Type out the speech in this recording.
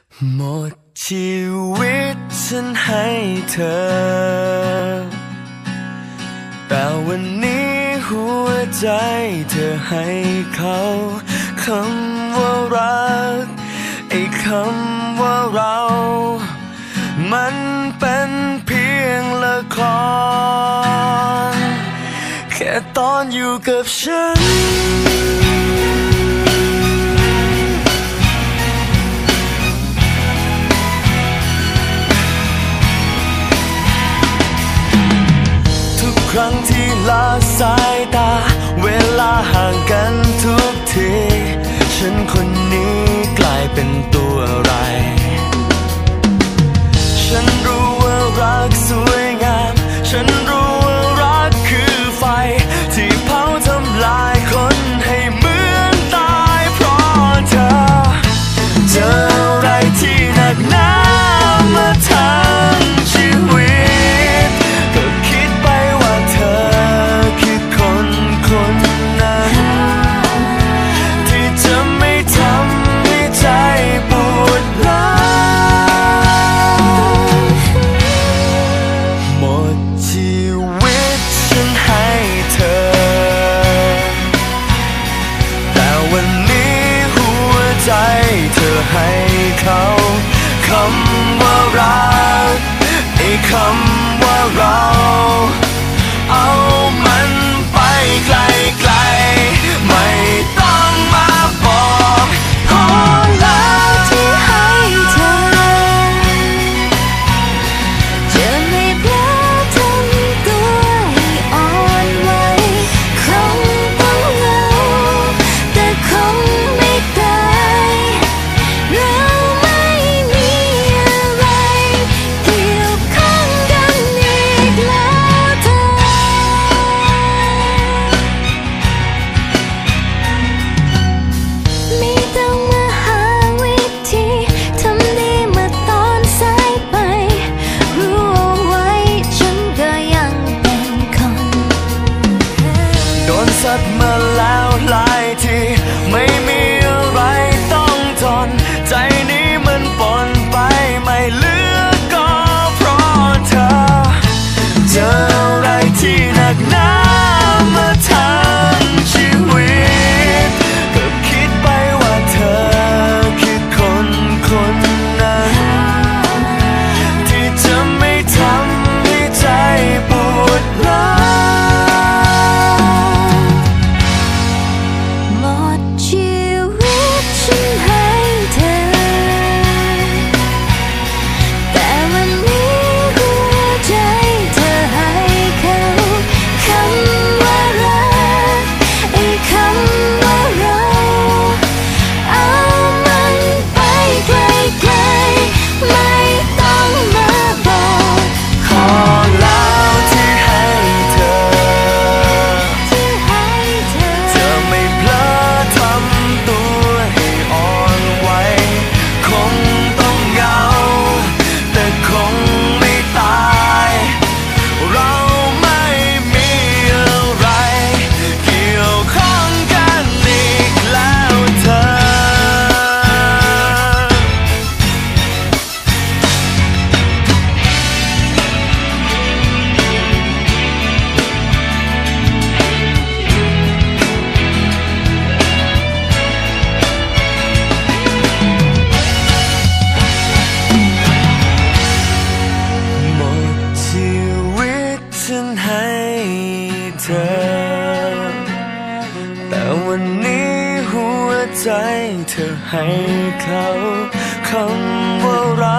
หมดชีวิตฉันให้เธอแต่วันนี้หัวใจเธอให้เขาคำว่ารักไอ้คำว่าเรามันเป็นเพียงละครแค่ตอนอยู่กับฉันครั้งที่ละสายตาเวลาห่างกันทุกทีฉันคนนี้กลายเป็นตัวอะไรฉันรู้ว่ารักสวยงามฉันรู้ว่ารักคือไฟที่เผาทำลายคนให้เหมือนตายเพราะเธอเจออะไรที่หนักหนามาทั้งชีวิตก็คิดไปว่าเธอคือคนนั้นที่จะไม่ทำให้ใจปวดร้าวหมดชีวิตฉันให้เธอแต่วันนี้หัวใจเธอให้เขาคำว่ารักไอ้คำว่าเราเอามันไปไกลๆไม่ต้องมาบอกขอลาที่ให้เธอจะไม่เพลอทำตัวให้อ่อนไหวคงต้องเหงาแต่คงไม่ตายเราไม่มีอะไรเกี่ยวข้องกันอีกแล้วเธอไม่ต้องมาหาวิธีทำดีเมื่อตอนสายไปรู้เอาไว้ฉันก็ยังเป็นคนโดนสัตว์มาแล้วหลายทีไม่มีอะไรต้องทนใจนี้มันปนไปไม่เหลือก็เพราะเธอเจออะไรที่หนักหนามาทั้งชีวิตก็คิดไปว่าเธอคือคนนั้นที่จะไม่ทำให้ใจปวดร้าวหมดชีวิตฉันให้เธอแต่วันนี้หัวใจเธอให้เขาคำว่ารักไอ้คำว่าเราเอามันไปไกลๆไม่ต้องมาบอกขอแล้วที่ให้เธอจะไม่เพลอทำตัวให้อ่อนไหวคงต้องเหงาแต่คงไม่ตายเราไม่มีอะไรเกี่ยวข้องกันอีกแล้วเธอหมดชีวิตฉันให้เธอแต่วันนี้หัวใจเธอให้เขาคำว่ารั